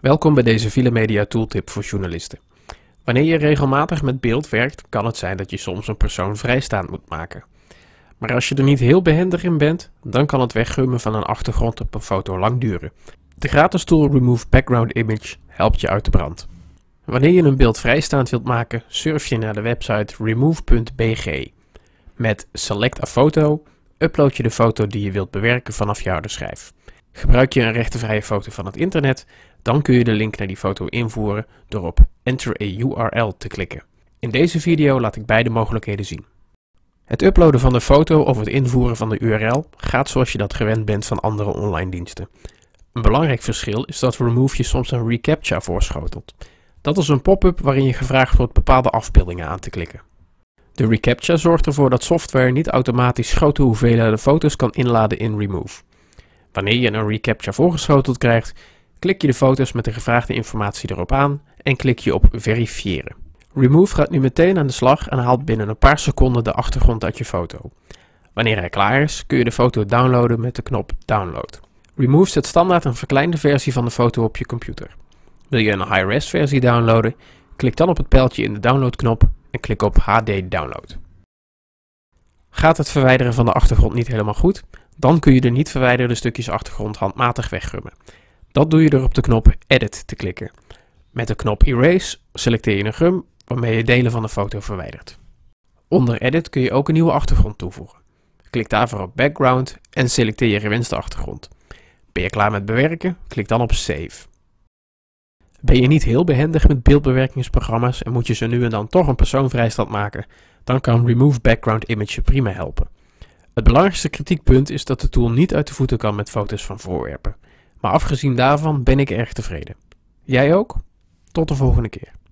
Welkom bij deze Filemedia Tooltip voor journalisten. Wanneer je regelmatig met beeld werkt, kan het zijn dat je soms een persoon vrijstaand moet maken. Maar als je er niet heel behendig in bent, dan kan het weggummen van een achtergrond op een foto lang duren. De gratis tool Remove Background Image helpt je uit de brand. Wanneer je een beeld vrijstaand wilt maken, surf je naar de website remove.bg. Met Select a Photo upload je de foto die je wilt bewerken vanaf je harde schijf. Gebruik je een rechtenvrije foto van het internet, dan kun je de link naar die foto invoeren door op Enter a URL te klikken. In deze video laat ik beide mogelijkheden zien. Het uploaden van de foto of het invoeren van de URL gaat zoals je dat gewend bent van andere online diensten. Een belangrijk verschil is dat Remove je soms een reCAPTCHA voorschotelt. Dat is een pop-up waarin je gevraagd wordt bepaalde afbeeldingen aan te klikken. De reCAPTCHA zorgt ervoor dat software niet automatisch grote hoeveelheden foto's kan inladen in Remove. Wanneer je een reCAPTCHA voorgeschoteld krijgt, klik je de foto's met de gevraagde informatie erop aan en klik je op verifiëren. Remove gaat nu meteen aan de slag en haalt binnen een paar seconden de achtergrond uit je foto. Wanneer hij klaar is, kun je de foto downloaden met de knop Download. Remove zet standaard een verkleinde versie van de foto op je computer. Wil je een high-res versie downloaden, klik dan op het pijltje in de downloadknop en klik op HD Download. Gaat het verwijderen van de achtergrond niet helemaal goed, dan kun je de niet verwijderde stukjes achtergrond handmatig weggummen. Dat doe je door op de knop Edit te klikken. Met de knop Erase selecteer je een gum waarmee je delen van de foto verwijdert. Onder Edit kun je ook een nieuwe achtergrond toevoegen. Klik daarvoor op Background en selecteer je gewenste achtergrond. Ben je klaar met bewerken? Klik dan op Save. Ben je niet heel behendig met beeldbewerkingsprogramma's en moet je zo nu en dan toch een persoon vrijstaand maken, dan kan Remove Background Image je prima helpen. Het belangrijkste kritiekpunt is dat de tool niet uit de voeten kan met foto's van voorwerpen. Maar afgezien daarvan ben ik erg tevreden. Jij ook? Tot de volgende keer.